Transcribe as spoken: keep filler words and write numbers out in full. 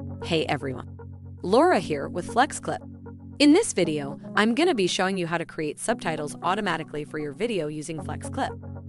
Hey everyone, Laura here with FlexClip. In this video, I'm going to be showing you how to create subtitles automatically for your video using FlexClip.